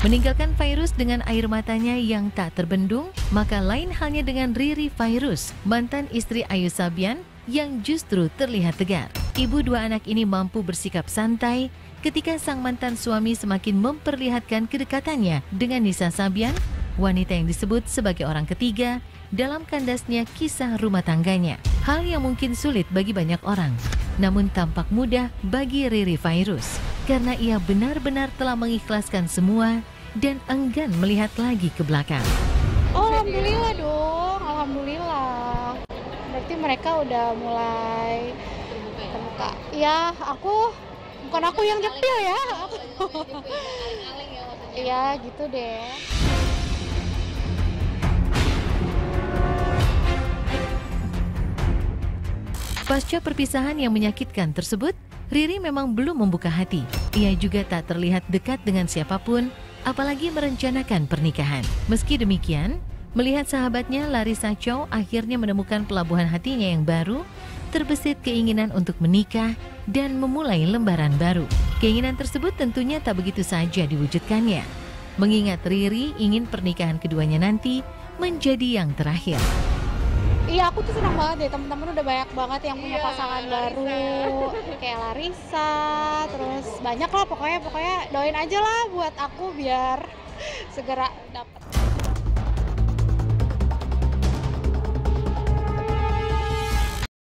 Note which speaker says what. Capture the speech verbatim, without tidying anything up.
Speaker 1: Meninggalkan Fairuz dengan air matanya yang tak terbendung, maka lain halnya dengan Riri Fairuz, mantan istri Ayu Sabian yang justru terlihat tegar. Ibu dua anak ini mampu bersikap santai ketika sang mantan suami semakin memperlihatkan kedekatannya dengan Nisa Sabian, wanita yang disebut sebagai orang ketiga dalam kandasnya kisah rumah tangganya. Hal yang mungkin sulit bagi banyak orang, namun tampak mudah bagi Riri Fairuz karena ia benar-benar telah mengikhlaskan semua dan enggan melihat lagi ke belakang.
Speaker 2: Oh, alhamdulillah dong, alhamdulillah. Berarti mereka udah mulai terbuka. Ya, aku bukan aku yang nyepil ya. Iya, gitu deh.
Speaker 1: Pasca perpisahan yang menyakitkan tersebut, Riri memang belum membuka hati. Ia juga tak terlihat dekat dengan siapapun, apalagi merencanakan pernikahan. Meski demikian, melihat sahabatnya Larissa Chow akhirnya menemukan pelabuhan hatinya yang baru, terbesit keinginan untuk menikah dan memulai lembaran baru. Keinginan tersebut tentunya tak begitu saja diwujudkannya, mengingat Riri ingin pernikahan keduanya nanti menjadi yang terakhir.
Speaker 2: Iya, aku tuh senang banget deh, temen-temen udah banyak banget yang punya pasangan baru, kayak Larissa, terus banyak lah pokoknya, pokoknya doain aja lah buat aku biar segera dapet.